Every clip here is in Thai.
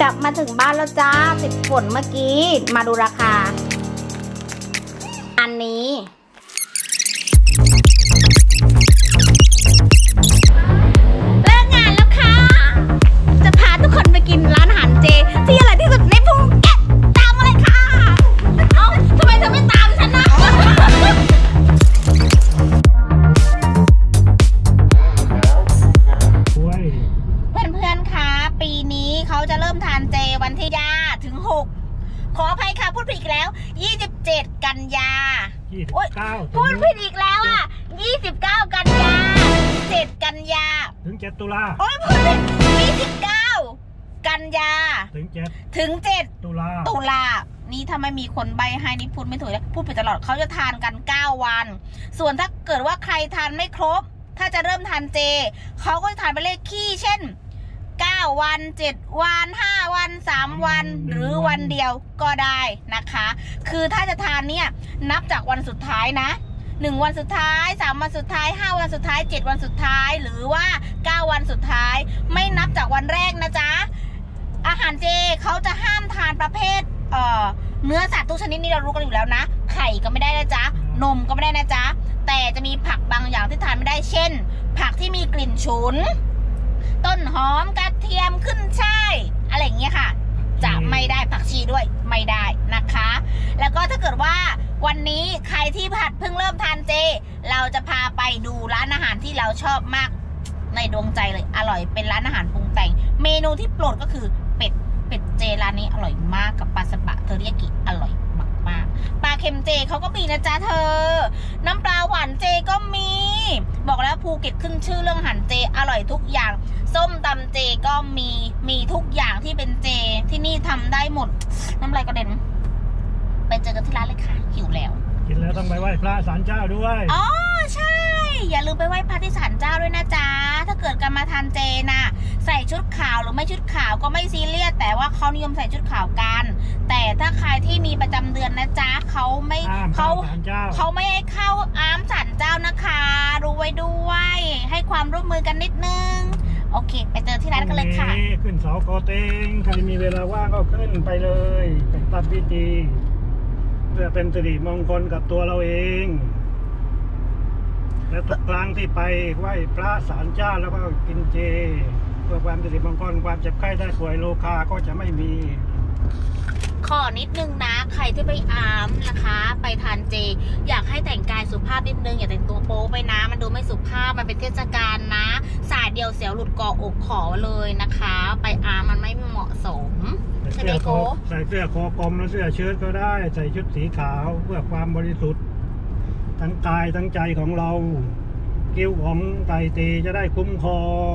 กลับมาถึงบ้านแล้วจ้าติดฝนเมื่อกี้มาดูราคาอันนี้เลิกงานแล้วค่ะจะพาทุกคนไปกินร้านอาหารเจที่อร่อยที่สุดในภูเก็ตตามมาเลยค่ะเอ้าทำไมเธอไม่ตามฉันนะเพื่อนๆคะปีนี้เขาจะเริ่มทานเจวันที่5 ถึง 6ขออภัยค่ะพูดผิดอีกแล้ว27 กันยาพูดผิดอีกแล้วอ่ะ29 กันยา7 กันยาถึง7 ตุลาโอ้ยพูดผิด29 กันยาถึง7 ตุลานี่ถ้าไม่มีคนใบให้นี่พูดไม่ถูกแล้วพูดผิดตลอดเขาจะทานกัน9 วันส่วนถ้าเกิดว่าใครทานไม่ครบถ้าจะเริ่มทานเจเขาก็จะทานเป็นเลขคี่เช่น9 วัน7 วัน5 วัน3 วันหรือวันเดียวก็ได้นะคะคือถ้าจะทานเนี่ยนับจากวันสุดท้ายนะ1 วันสุดท้าย3 วันสุดท้าย5 วันสุดท้าย7 วันสุดท้ายหรือว่า9 วันสุดท้ายไม่นับจากวันแรกนะจ๊ะอาหารเจเขาจะห้ามทานประเภทเนื้อสัตว์ทุกชนิดนี่เรารู้กันอยู่แล้วนะไข่ก็ไม่ได้นะจ๊ะนมก็ไม่ได้นะจ๊ะแต่จะมีผักบางอย่างที่ทานไม่ได้เช่นผักที่มีกลิ่นฉุนต้นหอมกระเทียมขึ้นช่ายอะไรอย่างเงี้ยค่ะจะไม่ได้ผักชีด้วยไม่ได้นะคะแล้วก็ถ้าเกิดว่าวันนี้ใครที่เพิ่งเริ่มทานเจเราจะพาไปดูร้านอาหารที่เราชอบมากในดวงใจเลยอร่อยเป็นร้านอาหารปรุงแต่งเมนูที่โปรดก็คือเป็ดเจร้านนี้อร่อยมากกับปลาสบะเทอริยากิอร่อยมากปลาเค็มเจเขาก็มีนะจ๊ะเธอน้ำปลาหวานเจก็มีบอกแล้วภูเก็ตขึ้นชื่อเรื่องอาหารเจอร่อยทุกอย่างส้มตำเจก็มีทุกอย่างที่เป็นเจที่นี่ทำได้หมดน้ำลายกระเด็นไปเจอกันที่ร้านเลยค่ะหิวแล้วกินแล้วต้องไปไหว้พระศาลเจ้าด้วยอ๋อใช่อย่าลืมไปไหว้พระที่ศาลเจ้าด้วยนะจ๊ะถ้าเกิดกันมาทานเจนะใส่ชุดขาวหรือไม่ชุดขาวก็ไม่ซีเรียสแต่ว่าเขานิยมใส่ชุดขาวกันแต่ถ้าใครที่มีประจำเดือนนะจ๊ะเขาไม่ให้เข้าอามศาลเจ้านะคะรู้ไว้ด้วยให้ความร่วมมือกันนิดนึงโอเคไปเจอที่ร้านกันเลยค่ะขึ้นเสาโกเตงใครมีเวลาว่างก็ขึ้นไปเลยไปทำพิธีเพื่อเป็นสิริมงคลกับตัวเราเองและทุกครั้งที่ไปไหว้พระศาลเจ้าแล้วก็กินเจเพื่อความสิริมงคลความเจ็บไข้ได้ป่วยโรคาก็จะไม่มีขอนิดนึงนะใครที่ไปอามนะคะไปทานเจอยากให้แต่งกายสุภาพนิดนึงอย่าแต่งตัวโป๊ไปนะมันดูไม่สุภาพมันเป็นเทศกาลนะสายเดียวเสียวหลุดกออกขอเลยนะคะไปอามมันไม่เหมาะสมใช่ไหมโก้ใส่เสื้อคอกลมและเสื้อเชิ้ตก็ได้ใส่ชุดสีขาวเพื่อความบริสุทธิ์ทั้งกายทั้งใจของเรากิ้วของไตเตจะได้คุ้มครอง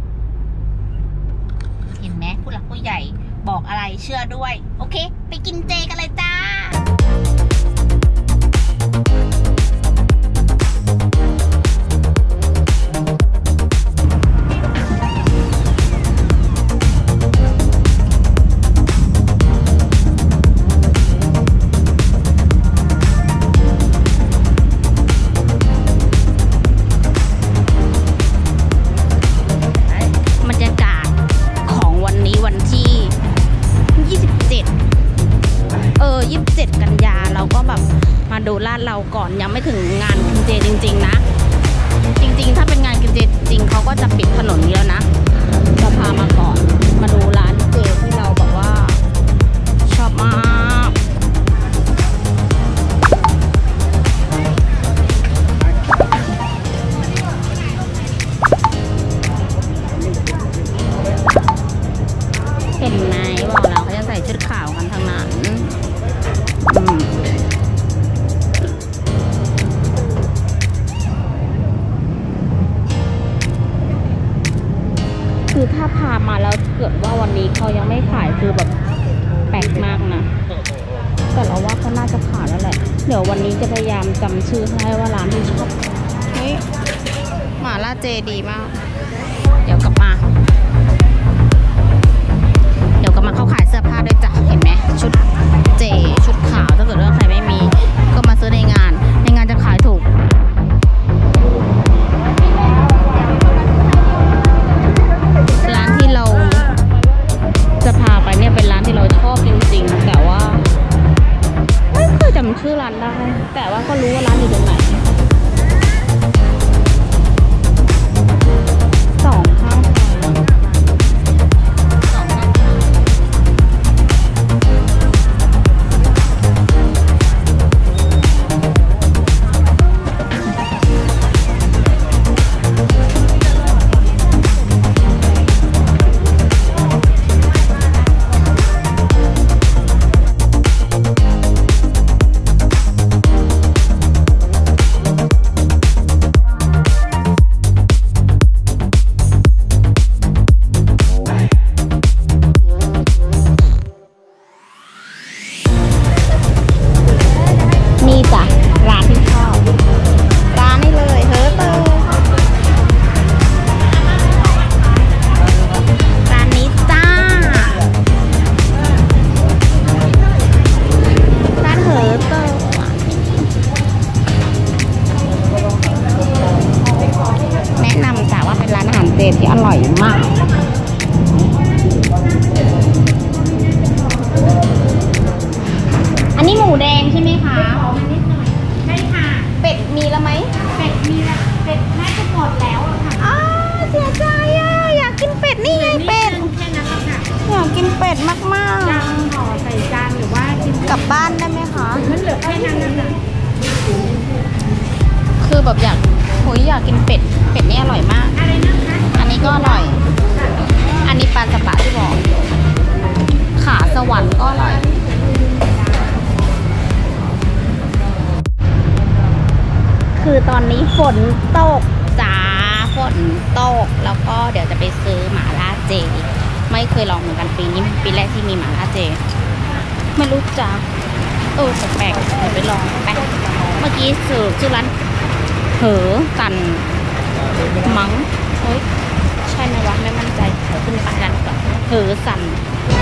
เห็นไหมผู้หลักผู้ใหญ่บอกอะไรเชื่อด้วยโอเคไปกินเจกันเลยจ้า27 กันยาเราก็แบบมาดูลาดเราก่อนยังไม่ถึงงานกินเจจริงๆนะจริงๆถ้าเป็นงานกินเจจริงเขาก็จะปิดถนนนี้แล้วนะเราพามาก่อนมาดูร้านเจที่เราแบบว่าชอบมากเห็นไหมบอกแล้วเขาจะใส่ชุดขาวกันทั้งนั้นคือถ้าพามาแล้วเกิดว่าวันนี้เขายังไม่ขายคือแบบแปลกมากนะแต่เราว่าเขาน่าจะขายแล้วแหละเดี๋ยววันนี้จะพยายามจำชื่อให้ว่าร้านที่ชอบเฮ้ยหม่าล่าเจดีมากเดี๋ยวกลับมาเขาขายเสื้อผ้าด้วยจ้ะเห็นไหมชุดเจชุดขาวถ้าเกิดว่าใครไม่มีก็มาซื้อในงานจะขายถูกร้านที่เราจะพาไปแต่ว่าก็รู้ว่าร้านอยู่ตรงไหนสองข้างที่อร่อยมากอันนี้หมูแดงใช่ไหมคะใช่ค่ะเป็ดมีแล้วไหมเป็ดมีแล้วเป็ดน่าจะหมดแล้วค่ะอ้าเสียใจอ่ะอยากกินเป็ดนี่ไงเป็ดแค่นั้นค่ะอยากกินเป็ดมากๆจานห่อใส่จานหรือว่ากินกลับบ้านได้ไหมคะมันเหลือแค่นั้นนะคือแบบอยากกินเป็ดนี่อร่อยมากอะไรนะคะอันนี้ก็อร่อยอันนี้ปลาสปะที่บอกขาสวรรค์ก็อร่อยคือตอนนี้ฝนตกจ้าฝนตกแล้วก็เดี๋ยวจะไปซื้อหม่าล่าเจไม่เคยลองเหมือนกันปีนี้ปีแรกที่มีหม่าล่าเจไม่รู้จ้าแปลกๆเดี๋ยวไปลองไปเมื่อกี้ชื่อร้านเหอกันมั้งเฮ้ยใช่ไหมวะไม่มั่นใจขึ้นไปกันก่อนเหอสัน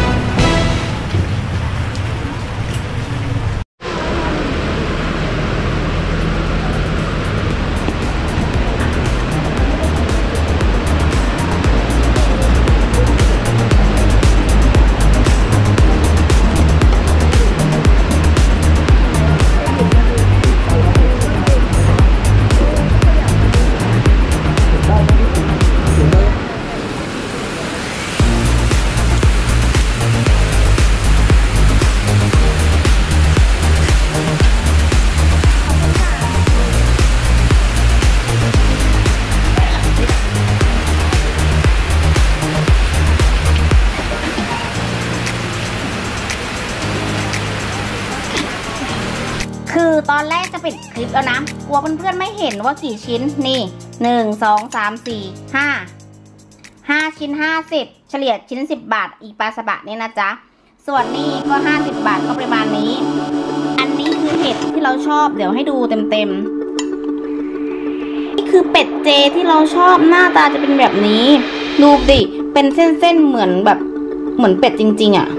คือตอนแรกจะปิดคลิปแล้วนะกลัวเพื่อนๆไม่เห็นว่ากี่ชิ้นนี่1 2 3 4 5ชิ้น50เฉลี่ยชิ้น10 บาทอีปลาสบะนี่นะจ๊ะส่วนนี้ก็50 บาทก็ประมาณนี้อันนี้คือเห็ดที่เราชอบเดี๋ยวให้ดูเต็มนี่คือเป็ดเจที่เราชอบหน้าตาจะเป็นแบบนี้ดูดิเป็นเส้นๆเหมือนเป็ดจริงๆอ่ะ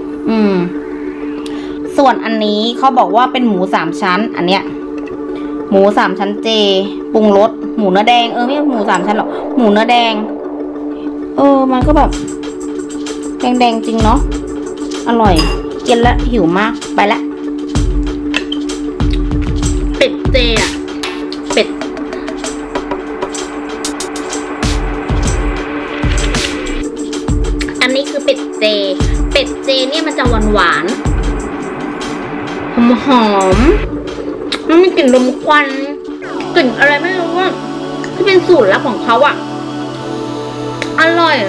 ส่วนอันนี้เขาบอกว่าเป็นหมู3 ชั้นอันเนี้ยหมู3 ชั้นเจปรุงรสหมูเนื้อแดงไม่ใช่หมู3 ชั้นหรอกหมูเนื้อแดงมันก็แบบแดงๆจริงเนาะอร่อยกินแล้วหิวมากไปละเป็ดเจอะเป็ดอันนี้คือเป็ดเจเนี่ยมันจะหวานหอมมันมีกลิ่นลมควันกลิ่นอะไรไม่รู้ว่าที่เป็นสูตรลับของเขาอ่ะอร่อย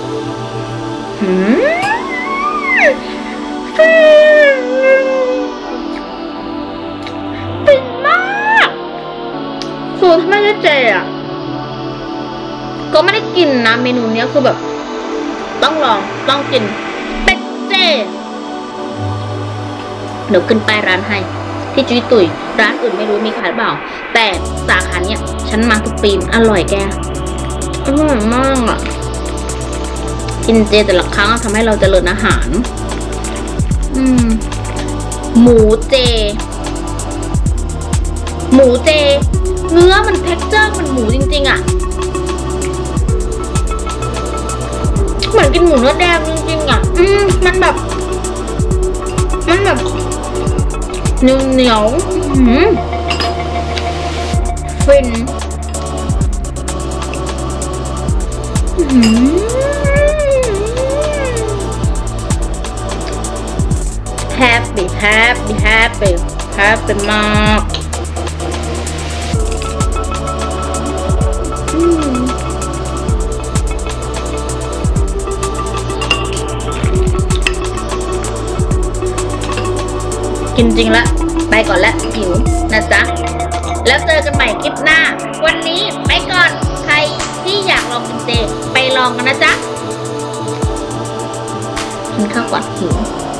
ฟินมากคือถ้าไม่ได้เจอ่ะก็ไม่ได้กินนะเมนูนี้คือแบบต้องลองต้องกินเป็ดเจเดี๋ยวขึ้นป้ายร้านให้ที่จุ้ยตุ๋ยร้านอื่นไม่รู้มีขายหรือเปล่าแต่สาขาเนี้ยฉันมาทุกปีอร่อยแกอร่อยมากอ่ะกินเจแต่ละครั้งทำให้เราเจริญอาหารหมูเจเนื้อมันเท็กเจอร์มันหมูจริงๆอ่ะเหมือนกินหมูเนื้อแดงจริงๆอ่ะมันแบบเหนียวฟินแฮปปี้มากกินจริงละไปก่อนละหิวนะจ๊ะแล้วเจอกันใหม่คลิปหน้าวันนี้ไปก่อนใครที่อยากลองกินเจไปลองกันนะจ๊ะกินข้าวก่อนหิว